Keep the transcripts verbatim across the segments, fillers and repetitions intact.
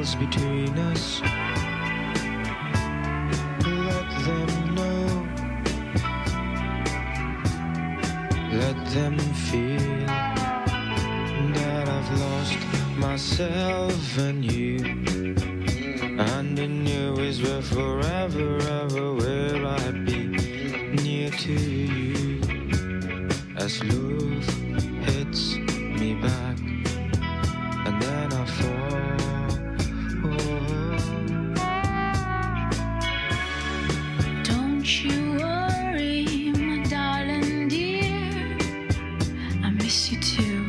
walls between us. Let them know, let them feel that I've lost myself and you, and in you is where forever, ever will I be, near to you. As love hits me back, and then I fall. Don't you worry, my darling dear, I miss you too.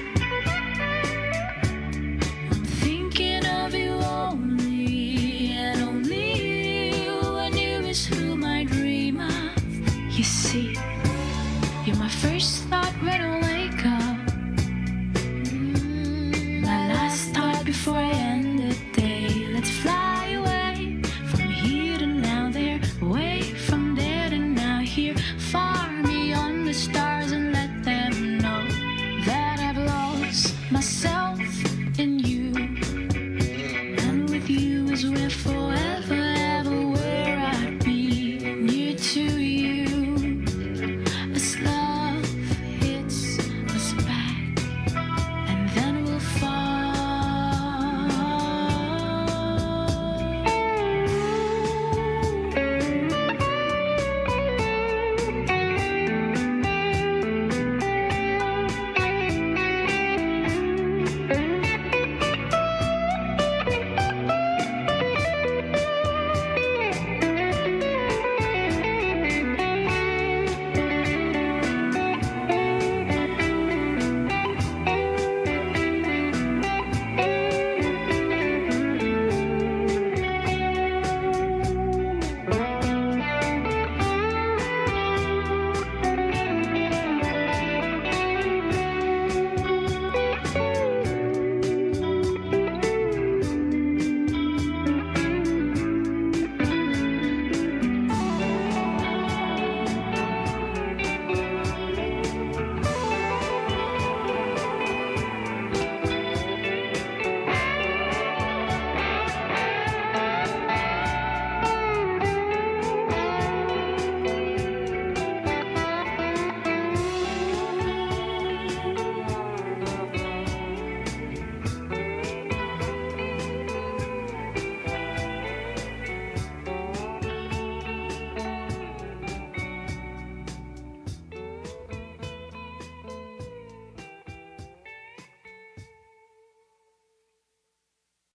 I'm thinking of you only, and only you, and you is whom I dream of. You see, you're my first thought when I wake up, mm, my last thought before I end the day. Let's fly away from here to now there, away from there to now here, far beyond the stars, and let them know that I've lost myself in you, and with you is where forever